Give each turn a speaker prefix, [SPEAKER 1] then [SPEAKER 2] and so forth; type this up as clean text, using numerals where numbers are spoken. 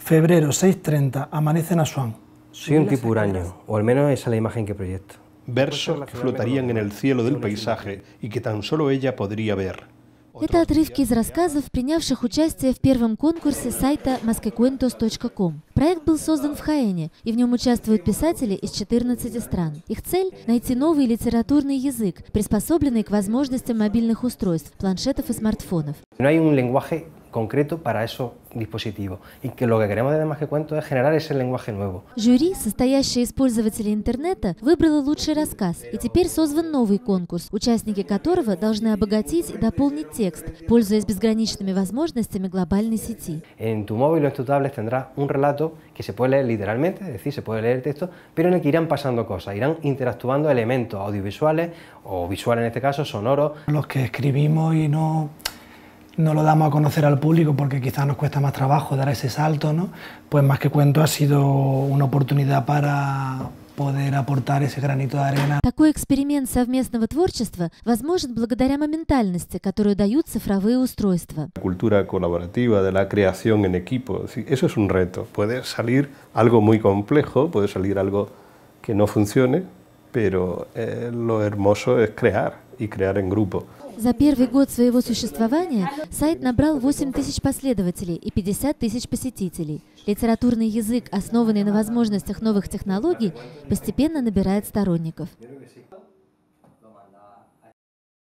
[SPEAKER 1] Febrero 6:30, amanece en Asuán.
[SPEAKER 2] Soy un tipo huraño, o al menos esa es la imagen que proyecto.
[SPEAKER 3] Versos que flotarían en el cielo del paisaje y que tan solo ella podría ver.
[SPEAKER 4] Это отрывки из рассказов, принявших участие в первом конкурсе сайта mosquecuentos.com. Проект был создан в Хаэне, и в нем участвуют писатели из 14 стран. Их цель – найти новый литературный язык, приспособленный к возможностям мобильных устройств, планшетов и смартфонов.
[SPEAKER 2] No hay un lenguaje concreto para esos dispositivos y que lo que queremos desde Más que Cuentos es generar ese lenguaje nuevo.
[SPEAKER 4] Жюри, состоящее из пользователей интернета, выбрало лучший рассказ, и теперь созван новый конкурс, участники которого должны обогатить и дополнить текст, пользуясь безграничными возможностями глобальной сети.
[SPEAKER 2] En tu móvil o en tu tablet tendrás un relato que se puede leer literalmente, es decir, se puede leer el texto, pero en el que irán pasando cosas, irán interactuando elementos audiovisuales o visuales en este caso, sonoros.
[SPEAKER 1] Los que escribimos y no lo damos a conocer al público porque quizás nos cuesta más trabajo dar ese salto, ¿no? Pues Más que Cuentos ha sido una oportunidad para poder aportar ese granito de arena.
[SPEAKER 4] Такой эксперимент совместного творчества возможен благодаря моментальности, которую дают цифровые устройства.
[SPEAKER 3] La cultura colaborativa de la creación en equipo, eso es un reto. Puede salir algo muy complejo, puede salir algo que no funcione, pero lo hermoso es crear y crear en grupo.
[SPEAKER 4] За первый год своего существования сайт набрал 8 тысяч последователей и 50 тысяч посетителей. Литературный язык, основанный на возможностях новых технологий, постепенно набирает сторонников.